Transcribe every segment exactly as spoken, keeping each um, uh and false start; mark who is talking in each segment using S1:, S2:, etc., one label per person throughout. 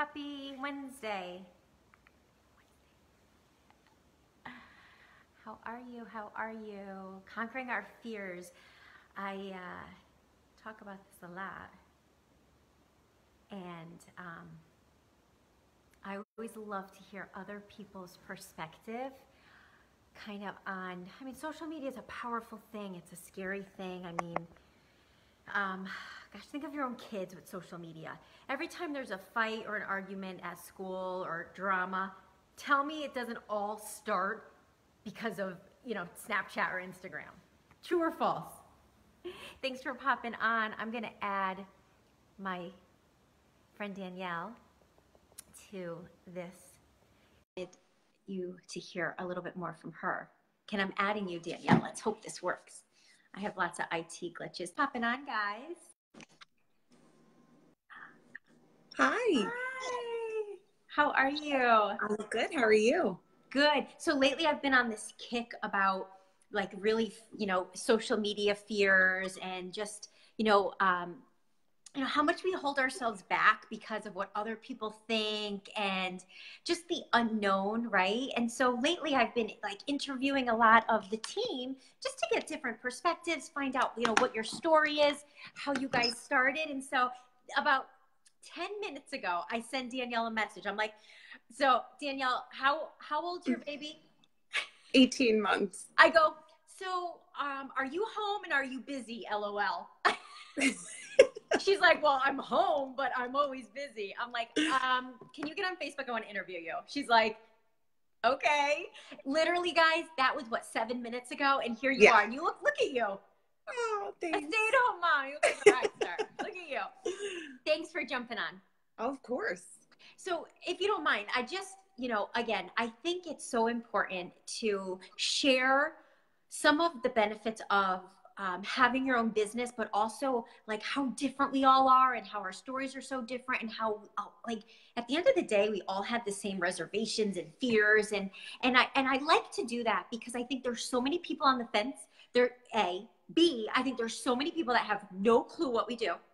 S1: Happy Wednesday. How are you? How are you? Conquering our fears. I uh, talk about this a lot. And um, I always love to hear other people's perspective kind of on, I mean, social media is a powerful thing. It's a scary thing. I mean, um, gosh, think of your own kids with social media. Every time there's a fight or an argument at school or drama, tell me it doesn't all start because of, you know, Snapchat or Instagram. True or false? Thanks for popping on. I'm going to add my friend Danielle to this. You to hear a little bit more from her. Can I'm adding you, Danielle? Let's hope this works. I have lots of I T glitches. Popping on, guys.
S2: Hi.
S1: Hi. How are you?
S2: I'm good. How are you?
S1: Good. So lately I've been on this kick about like really, you know, social media fears and just, you know, um, you know, how much we hold ourselves back because of what other people think and just the unknown, right? And so lately I've been like interviewing a lot of the team just to get different perspectives, find out, you know, what your story is, how you guys started. And so about ten minutes ago, I sent Danielle a message. I'm like, so Danielle, how, how old's your baby?
S2: eighteen months.
S1: I go, so um, are you home and are you busy? L O L. She's like, well, I'm home, but I'm always busy. I'm like, um, can you get on Facebook? I want to interview you. She's like, okay. Literally, guys, that was what, seven minutes ago? And here you
S2: Yeah.
S1: are. And you look, look at you.
S2: Oh, thanks.
S1: A stay-at-home mom. You look like a rock star. Look at you. Thanks for jumping on.
S2: Of course.
S1: So if you don't mind, I just, you know, again, I think it's so important to share some of the benefits of Um, having your own business, but also like how different we all are and how our stories are so different and how uh, like at the end of the day we all had the same reservations and fears and and I and I like to do that because I think there's so many people on the fence. There A, B, I think there's so many people that have no clue what we do.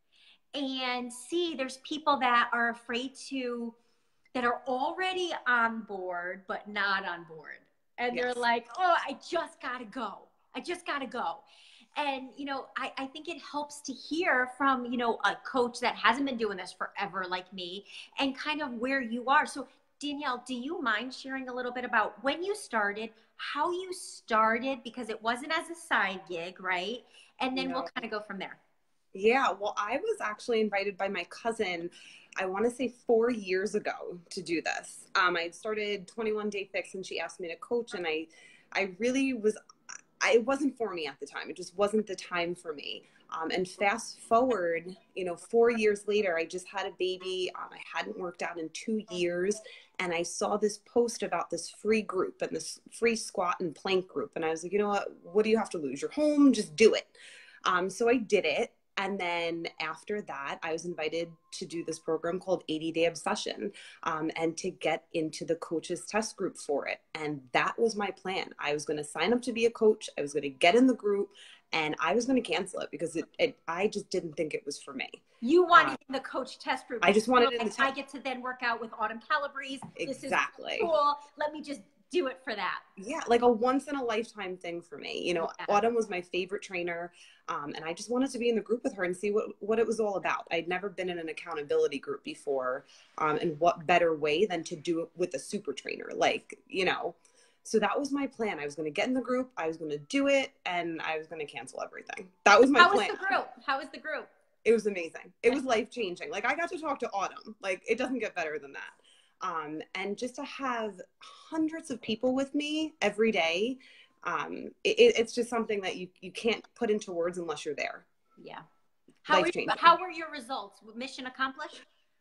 S1: And C, there's people that are afraid to that are already on board but not on board. And yes. They're like, "Oh, I just got to go. I just got to go." And, you know, I, I think it helps to hear from, you know, a coach that hasn't been doing this forever like me and kind of where you are. So, Danielle, do you mind sharing a little bit about when you started, how you started, because it wasn't as a side gig, right? And then no. We'll kind of go from there.
S2: Yeah, well, I was actually invited by my cousin, I want to say four years ago to do this. Um, I started twenty-one Day Fix and she asked me to coach and I, I really was it wasn't for me at the time. It just wasn't the time for me. Um, and fast forward, you know, four years later, I just had a baby. Um, I hadn't worked out in two years. And I saw this post about this free group and this free squat and plank group. And I was like, you know what, what do you have to lose? You're home, just do it. Um, so I did it. And then after that, I was invited to do this program called eighty day Obsession um, and to get into the coaches test group for it. And that was my plan. I was going to sign up to be a coach. I was going to get in the group and I was going to cancel it because it, it, I just didn't think it was for me.
S1: You wanted um, in the coach test group.
S2: I just wanted
S1: like,
S2: in the test.
S1: I get to then work out with Autumn Calabrese.
S2: Exactly.
S1: This is cool. Let me just do it for that.
S2: Yeah, like a once in a lifetime thing for me. You know,
S1: yeah.
S2: Autumn was my favorite trainer. Um, and I just wanted to be in the group with her and see what, what it was all about. I'd never been in an accountability group before. Um, and what better way than to do it with a super trainer? Like, you know, so that was my plan. I was going to get in the group. I was going to do it. And I was going to cancel everything. That was my
S1: How
S2: plan.
S1: How was the group? How was the group?
S2: It was amazing. It was life changing. Like I got to talk to Autumn. Like it doesn't get better than that. Um, and just to have hundreds of people with me every day, um, it, it's just something that you, you can't put into words unless you're there.
S1: Yeah. How, were, how were your results? Mission accomplished?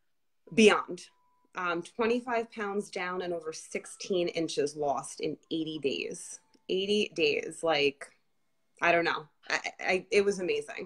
S2: Beyond. Um, twenty-five pounds down and over sixteen inches lost in eighty days. eighty days. Like, I don't know. I, I, it was amazing.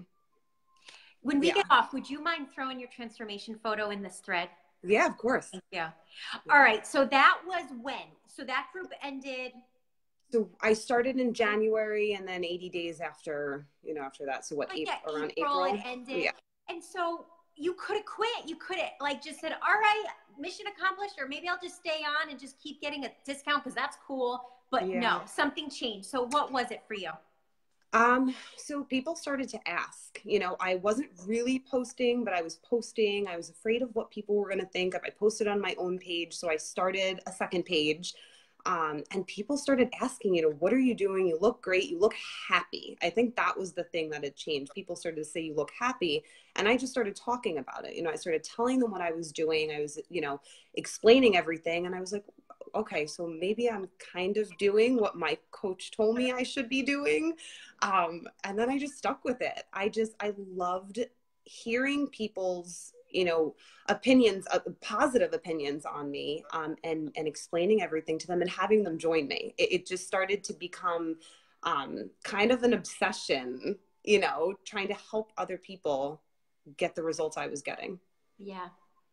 S1: When we
S2: yeah.
S1: get off, would you mind throwing your transformation photo in this thread?
S2: Yeah, of course.
S1: Yeah. All right. So that was when? So that group ended.
S2: So I started in January and then eighty days after, you know, after that. So what,
S1: like
S2: April,
S1: yeah,
S2: around
S1: April,
S2: April?
S1: It ended.
S2: Yeah.
S1: And so, you could have quit. You could have like just said, all right, mission accomplished, or maybe I'll just stay on and just keep getting a discount because that's cool. But
S2: Yeah.
S1: no, something changed. So what was it for you?
S2: Um, so people started to ask, you know, I wasn't really posting, but I was posting. I was afraid of what people were going to think if I posted on my own page. So I started a second page. Um, and people started asking, you know, what are you doing? You look great. You look happy. I think that was the thing that had changed. People started to say, you look happy. And I just started talking about it. You know, I started telling them what I was doing. I was, you know, explaining everything. And I was like, okay, so maybe I'm kind of doing what my coach told me I should be doing. Um, and then I just stuck with it. I just, I loved hearing people's, you know, opinions, uh, positive opinions on me, um, and, and explaining everything to them and having them join me. It, it just started to become um, kind of an obsession, you know, trying to help other people get the results I was getting.
S1: Yeah.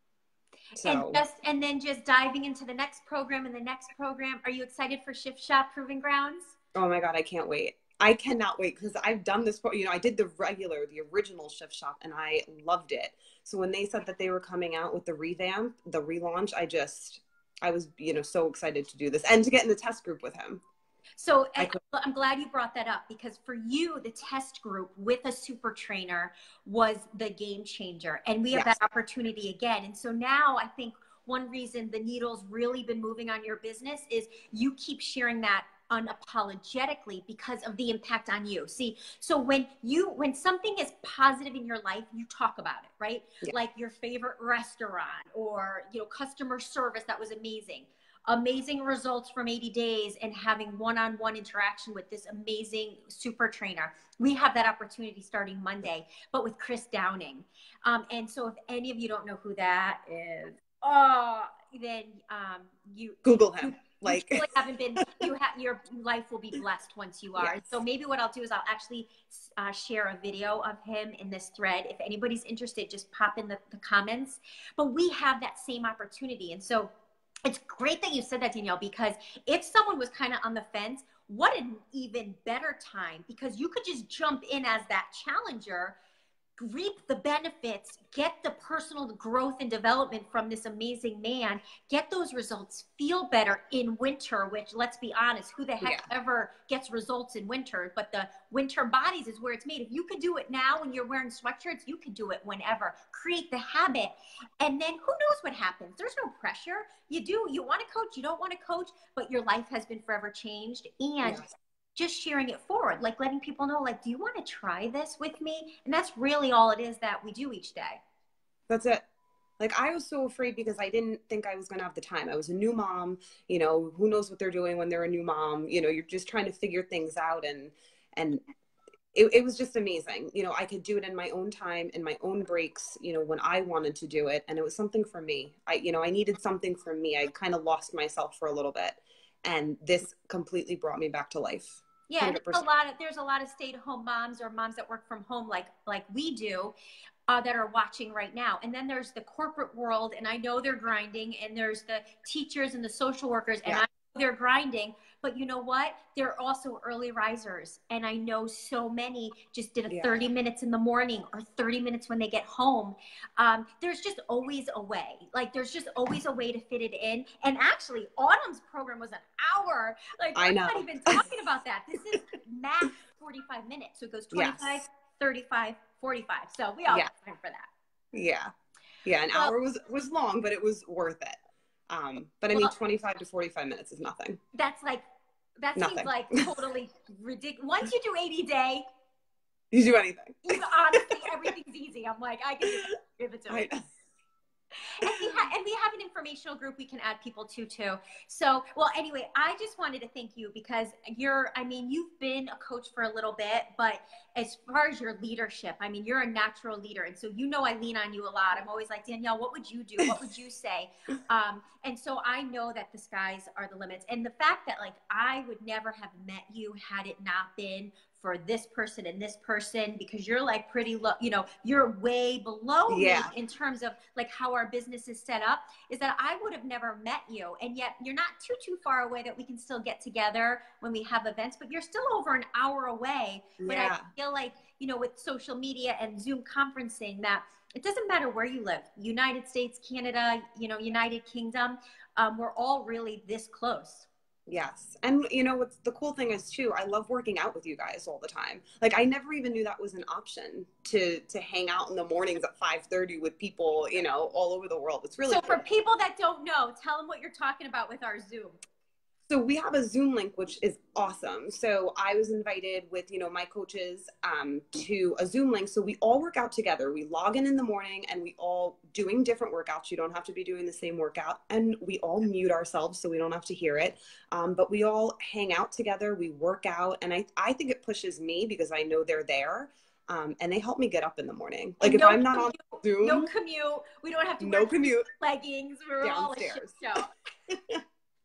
S2: So,
S1: and just, and then just diving into the next program and the next program. Are you excited for Shift Shop Proving Grounds?
S2: oh my God, I can't wait. I cannot wait because I've done this, you know, I did the regular, the original Shift Shop, and I loved it. So when they said that they were coming out with the revamp, the relaunch, I just, I was, you know, so excited to do this and to get in the test group with him.
S1: So I'm glad you brought that up, because for you, the test group with a super trainer was the game changer. And we have yes. that opportunity again. And so now I think one reason the needle's really been moving on your business is you keep sharing that unapologetically because of the impact on you. See, so when you, when something is positive in your life, you talk about it, right? Yeah. Like your favorite restaurant, or, you know, customer service that was amazing. Amazing results from eighty days and having one-on-one interaction with this amazing super trainer. We have that opportunity starting Monday, but with Chris Downing. Um, and so if any of you don't know who that is, oh, then um, you
S2: Google him.
S1: You,
S2: like
S1: you really haven't been, you have, your life will be blessed once you are. Yes. So maybe what I'll do is I'll actually uh, share a video of him in this thread. If anybody's interested, just pop in the, the comments. But we have that same opportunity. And so it's great that you said that, Danielle, because if someone was kind of on the fence, what an even better time, because you could just jump in as that challenger, reap the benefits, get the personal growth and development from this amazing man, get those results, feel better in winter, which, let's be honest, who the heck yeah. ever gets results in winter? But the winter bodies is where it's made. If you could do it now when you're wearing sweatshirts, you could do it whenever. Create the habit. And then who knows what happens? There's no pressure. You do, you want to coach, you don't want to coach, but your life has been forever changed. And yes. just sharing it forward, like letting people know, like, do you want to try this with me? And that's really all it is that we do each day.
S2: That's it. Like, I was so afraid because I didn't think I was going to have the time. I was a new mom, you know, who knows what they're doing when they're a new mom, you know, you're just trying to figure things out. And, and it, it was just amazing. You know, I could do it in my own time, in my own breaks, you know, when I wanted to do it. And it was something for me. I, you know, I needed something for me. I kind of lost myself for a little bit. And this completely brought me back to life.
S1: Yeah, and there's a lot of there's a lot of stay-at-home moms or moms that work from home, like like we do, uh, that are watching right now. And then there's the corporate world, and I know they're grinding. And there's the teachers and the social workers, and yeah. I know they're grinding. But you know what? They're also early risers, and I know so many just did a yeah. thirty minutes in the morning or thirty minutes when they get home. Um, there's just always a way. Like there's just always a way to fit it in. And actually, Autumn's program was an hour. Like
S2: I
S1: we're
S2: know.
S1: not even talking about that. This is max forty-five minutes. So it goes twenty-five, yes. thirty-five, forty-five. So we all yeah. got time for that.
S2: Yeah. Yeah. An well, hour was, was long, but it was worth it. Um, but I well, mean, twenty-five to forty-five minutes is nothing.
S1: That's like, that Nothing. seems like totally ridiculous. Once you do eighty day,
S2: you do anything.
S1: You, honestly, everything's easy. I'm like, I can give it to me. And we, ha- and we have an informational group we can add people to too. So, well, anyway, I just wanted to thank you because you're, I mean, you've been a coach for a little bit, but as far as your leadership, I mean, you're a natural leader. And so, you know, I lean on you a lot. I'm always like, Danielle, what would you do? What would you say? Um, and so I know that the skies are the limits. And the fact that like, I would never have met you had it not been for this person and this person because you're like pretty low, you know, you're way below
S2: Yeah.
S1: me in terms of like how our business is set up, is that I would have never met you. And yet you're not too, too far away that we can still get together when we have events, but you're still over an hour away. But
S2: Yeah.
S1: I feel like, you know, with social media and Zoom conferencing, that it doesn't matter where you live, United States, Canada, you know, United Kingdom, um, we're all really this close.
S2: Yes. And you know, what's the cool thing is too, I love working out with you guys all the time. Like I never even knew that was an option to, to hang out in the mornings at five thirty with people, you know, all over the world. It's really
S1: So
S2: cool.
S1: For people that don't know, tell them what you're talking about with our Zoom.
S2: So we have a Zoom link, which is awesome. So I was invited with, you know, my coaches um, to a Zoom link. So we all work out together. We log in in the morning and we all doing different workouts. You don't have to be doing the same workout. And we all mute ourselves so we don't have to hear it. Um, but we all hang out together. We work out. And I, I think it pushes me because I know they're there. Um, and they help me get up in the morning. Like and if no I'm not commute, on Zoom.
S1: No commute. We don't have to
S2: no
S1: wear
S2: commute.
S1: leggings. We're
S2: downstairs.
S1: all a shit show.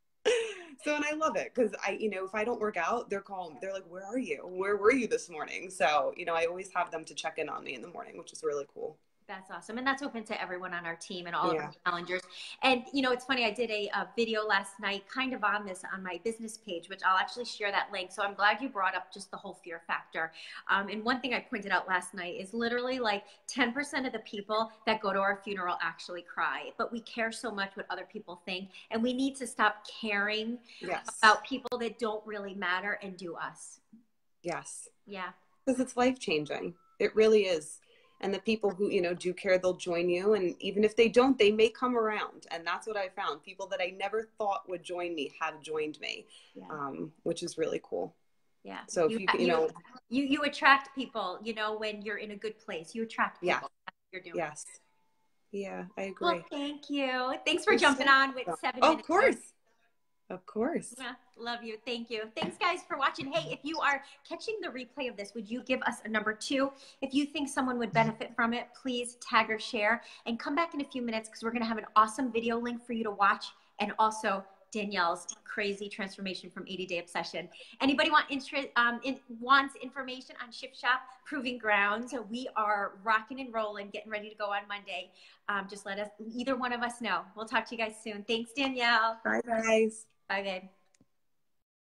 S2: So, and I love it because I, you know, if I don't work out, they're calling, they're like, where are you? Where were you this morning? So, you know, I always have them to check in on me in the morning, which is really cool.
S1: That's awesome. And that's open to everyone on our team and all
S2: yeah.
S1: of our challengers. And, you know, it's funny, I did a, a video last night kind of on this on my business page, which I'll actually share that link. So I'm glad you brought up just the whole fear factor. Um, and one thing I pointed out last night is literally like ten percent of the people that go to our funeral actually cry, but we care so much what other people think. And we need to stop caring
S2: yes.
S1: about people that don't really matter and do us.
S2: Yes.
S1: Yeah.
S2: Because it's life changing. It really is. And the people who, you know, do care, they'll join you. And even if they don't, they may come around. And that's what I found. People that I never thought would join me have joined me, yeah. um, which is really cool.
S1: Yeah.
S2: So if you, you, you know,
S1: you, you attract people, you know, when you're in a good place, you attract people.
S2: Yeah.
S1: That's what you're doing.
S2: Yes. Yeah, I agree.
S1: Well, thank you. Thanks for jumping on with seven
S2: oh,
S1: minutes.
S2: Of course. Of course.
S1: Yeah, love you. Thank you. Thanks, guys, for watching. Hey, if you are catching the replay of this, would you give us a number two? If you think someone would benefit from it, please tag or share and come back in a few minutes because we're going to have an awesome video link for you to watch and also Danielle's crazy transformation from eighty day obsession. Anybody want interest, um, in, wants information on Shift Shop Proving Grounds? We are rocking and rolling, getting ready to go on Monday. Um, just let us, either one of us know. We'll talk to you guys soon. Thanks, Danielle.
S2: Bye, guys.
S1: Bye, babe.